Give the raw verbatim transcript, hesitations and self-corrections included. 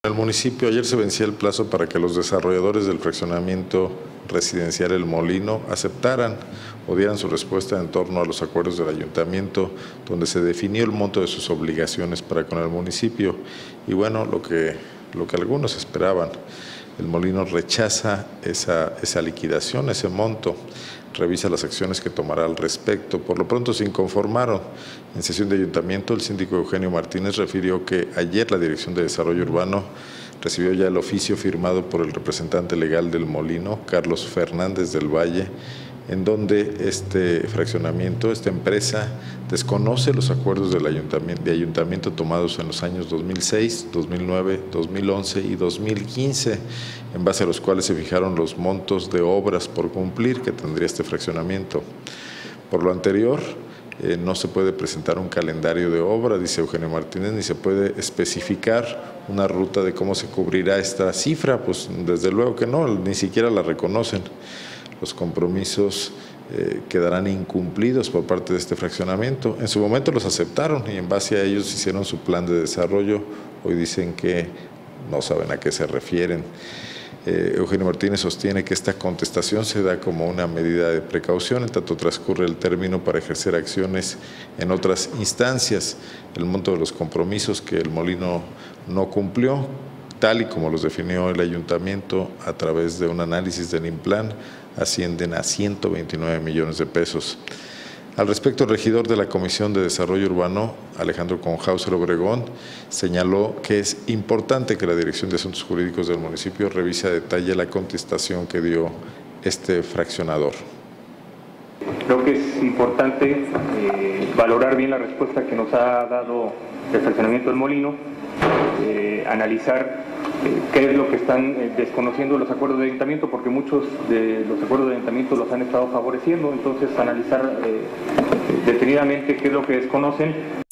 En el municipio ayer se vencía el plazo para que los desarrolladores del fraccionamiento residencial El Molino aceptaran o dieran su respuesta en torno a los acuerdos del ayuntamiento, donde se definió el monto de sus obligaciones para con el municipio. Y bueno, lo que, lo que algunos esperaban, El Molino rechaza esa, esa liquidación, ese monto, revisa las acciones que tomará al respecto. Por lo pronto se inconformaron. En sesión de ayuntamiento, el síndico Eugenio Martínez refirió que ayer la Dirección de Desarrollo Urbano recibió ya el oficio firmado por el representante legal del Molino, Carlos Fernández del Valle, en donde este fraccionamiento, esta empresa, desconoce los acuerdos del ayuntamiento, de ayuntamiento tomados en los años dos mil seis, dos mil nueve, dos mil once y dos mil quince, en base a los cuales se fijaron los montos de obras por cumplir que tendría este fraccionamiento. Por lo anterior, eh, no se puede presentar un calendario de obra, dice Eugenio Martínez, ni se puede especificar una ruta de cómo se cubrirá esta cifra, pues desde luego que no, ni siquiera la reconocen. Los compromisos eh, quedarán incumplidos por parte de este fraccionamiento. En su momento los aceptaron y en base a ellos hicieron su plan de desarrollo. Hoy dicen que no saben a qué se refieren. Eh, Eugenio Martínez sostiene que esta contestación se da como una medida de precaución, en tanto transcurre el término para ejercer acciones en otras instancias. El monto de los compromisos que el Molino no cumplió, tal y como los definió el ayuntamiento a través de un análisis del INPLAN, ascienden a ciento veintinueve millones de pesos. Al respecto, el regidor de la Comisión de Desarrollo Urbano, Alejandro Conjauser Obregón, señaló que es importante que la Dirección de Asuntos Jurídicos del municipio revise a detalle la contestación que dio este fraccionador. Creo que es importante eh, valorar bien la respuesta que nos ha dado el fraccionamiento del Molino, eh, analizar eh, qué es lo que están eh, desconociendo los acuerdos de ayuntamiento, porque muchos de los acuerdos de ayuntamiento los han estado favoreciendo, entonces analizar eh, detenidamente qué es lo que desconocen.